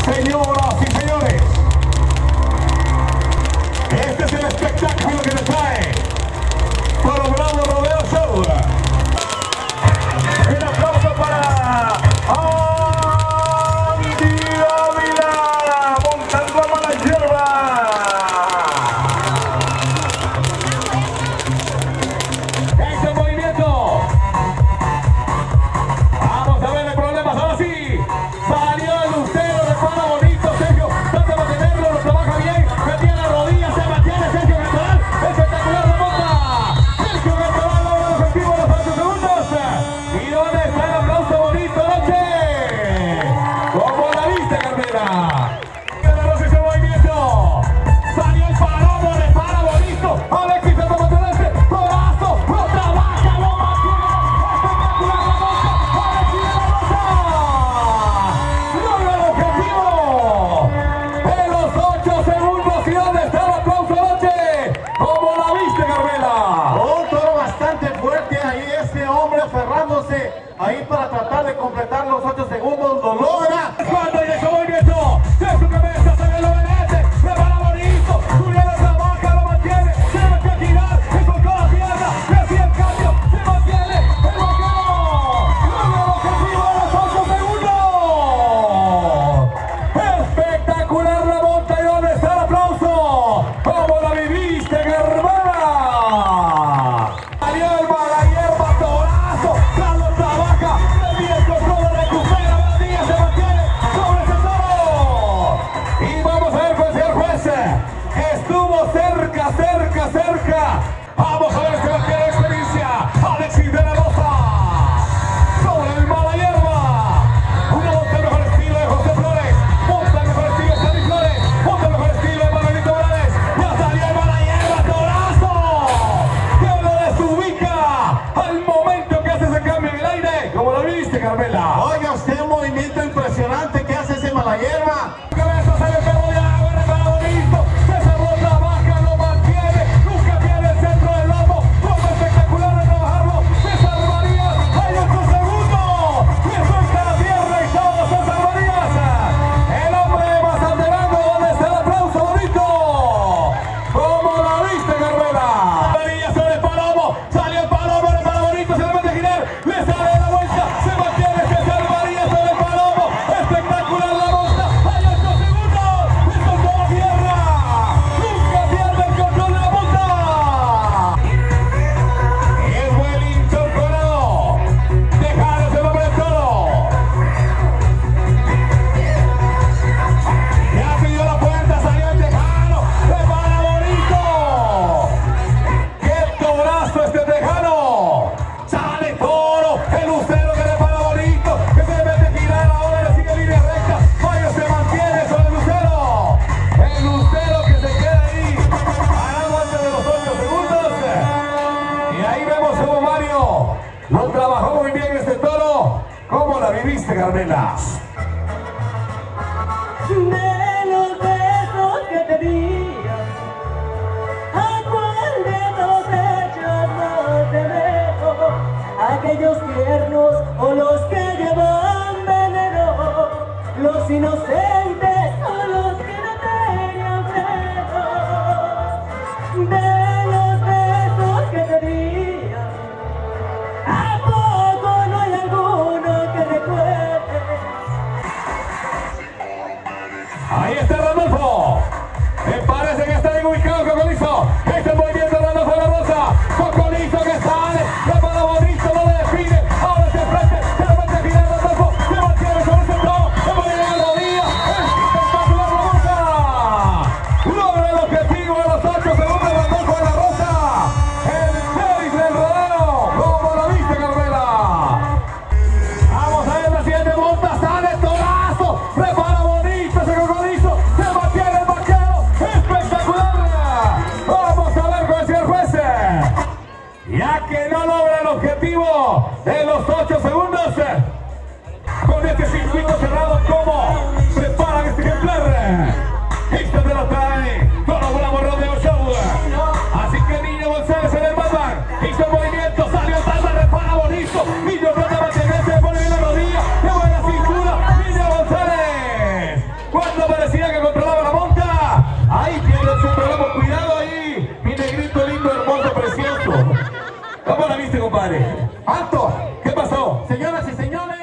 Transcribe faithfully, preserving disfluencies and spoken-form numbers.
Señoras y señores, este es el espectáculo que te trae Palo Bravo Rodeo Show. Un aplauso para Andy Ávila, montando a mala hierba. Este movimiento. Vamos a ver el problema, ahora sí. Salió el lucero de Palo Bonito, Sergio. Trata de mantenerlo, lo trabaja bien. Metía la rodilla, se mantiene Sergio Ventoral. Espectacular la monta. Sergio Ventoral logra el objetivo de los ocho segundos. ¿Y dónde está el aplauso bonito, noche? ¿Cómo la viste, Carmela? Generoso ese movimiento. Salió el palomo de Palo Bonito. Alexis trata de mantenerse. Corazo, lo trabaja, lo mantiene. Espectacular la monta. Alexis de la Rosa. Logra el objetivo de los ocho segundos. ¿Y dónde está el aplauso, noche? ¿Cómo la viste, Carmela? Un toro bastante fuerte ahí, este hombre aferrándose ahí para tratar de completar los ocho segundos, lo logra. Cuando hay ese movimiento de su cabeza, se ve lo velete, se va bonito, Julián trabaja, lo mantiene, tiene que girar, encontró la tierra, le hacía el cambio, se mantiene, el bloqueo, logra el objetivo de los ocho segundos. Espectacular la monta, y dónde está el aplauso. ¿Cómo la viviste, hermana? Salió el Malahierba, torazo, Carlos trabaja, le dio el control, recupera, Badía se mantiene sobre ese toro. Y vamos a ver con el señor juez. Estuvo cerca, cerca, cerca. Vamos a ver si va a tener experiencia. Alexis de la Rosa sobre el Malahierba. Uno monta el mejor estilo de José Flores, monta el mejor estilo de Sandy Flores, monta el mejor estilo de Manuelito Morales. Ya salió el Malahierba, torazo, que lo desubica al momento que hace ese cambio en el aire. ¿Cómo lo viste, Carmela? Oiga usted, un movimiento impresionante que hace ese Malahierba. Cabeza sale el perro de agua, Palo Bonito, se cerró, trabaja, lo mantiene, nunca pierde el centro del lomo, forma espectacular de trabajarlo, César Marías, hay ocho segundos, y suelta la tierra y todo César Marías, el hombre de Mazatenango, donde está el aplauso bonito. ¿Cómo la viste, Carmela? Marías sobre el palomo, salió el palomo de Palo Bonito, se le mete a girar, le sale la vuelta, se mantiene César Marías sobre el palomo, espectacular la monta, hay ocho segundos, le soltó la tierra, nunca pierde el control de la monta. Y el Wellington Colado, Tejano se va por el toro. Ya pidió la puerta, salió el Tejano, de Palo Bonito. ¡Qué torazo este Tejano! Sale toro, el lucero que de Palo Bonito, que se mete a girar, ahora le sigue línea recta. Mayo se mantiene sobre el lucero. El lucero que se queda ahí, parado antes de los ocho segundos. Y ahí vemos cómo Mario lo trabajó muy bien este toro. ¿Cómo la viviste, Carmela? De los besos que te di, ¿a cuál de todos ellos no te dejo? Aquellos tiernos o los que llevan veneno, los inocentes o los que no tenían freno. De los besos que te di, ¿a poco no hay alguno que recuerde? Ahí está Randolfo. Me parece que está bien ubicado Cocolizo. Este movimiento de Randolfo de la Rosa. Cocolizo que sale. De Palo Bonito, no le define. Ahora hacia el frente. Se lo mete a girar Randolfo. Se mantiene sobre el centro. Se pone en la rodilla. Espectacular la monta. Logra el objetivo de los ocho segundos. Randolfo de la Rosa. El seis del rodeo. ¿Cómo la viste, Carmela? Vamos a ver la siguiente monta. Sale torazo. Prepara bonito ese Cocolizo. Se mantiene el vaquero. Espectacular. Vamos a ver con el señor juez. Ya que no logra el objetivo de los ocho segundos. Con este circuito cerrado, ¿cómo preparan este ejemplar? Esto te lo trae Palo Bravo Rodeo Show. Así que Niño González en el Batman hizo el movimiento, salió el Batman de Palo Bonito. Niño trata de mantenerse, le pone bien la rodilla, le mueve la cintura. Niño González Cuando parecía que controlaba la monta, ahí tiene el centro, cuidado ahí, mi negrito lindo, hermoso, precioso. ¿Cómo la viste, compadre? ¡Alto! ¿Qué pasó? Señoras y señores.